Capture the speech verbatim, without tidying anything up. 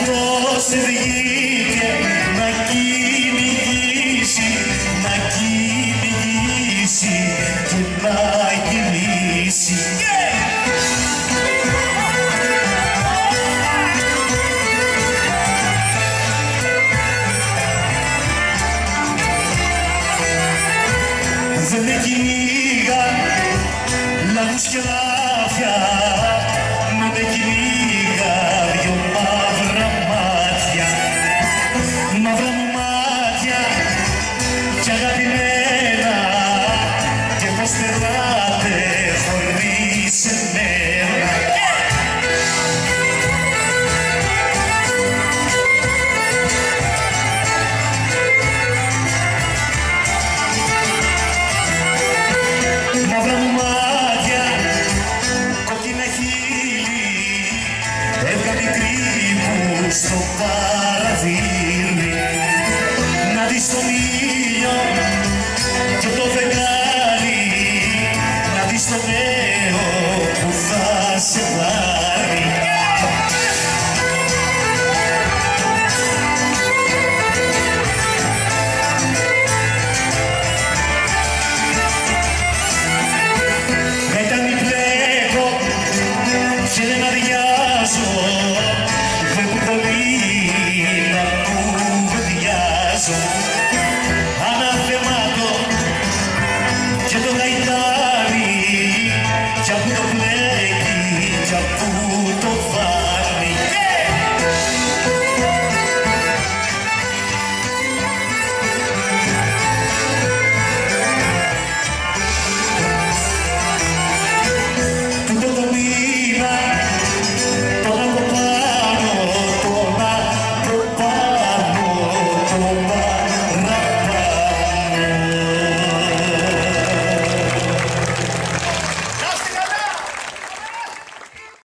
πώς βγήκε να κυνηγήσει, να κυνηγήσει και να κυνηγήσει. Δεν με κυνήγαν λαγούς και λάφια, μα με κυνήγα δυο μαύρα μάτια, μαύρα μου μάτια κι αγαπημένα, και πως περνάτε χωρίς εμένα. Μαύρα μου μάτια, κόκκινα χείλη, έβγα μικρή μου στο πάλι.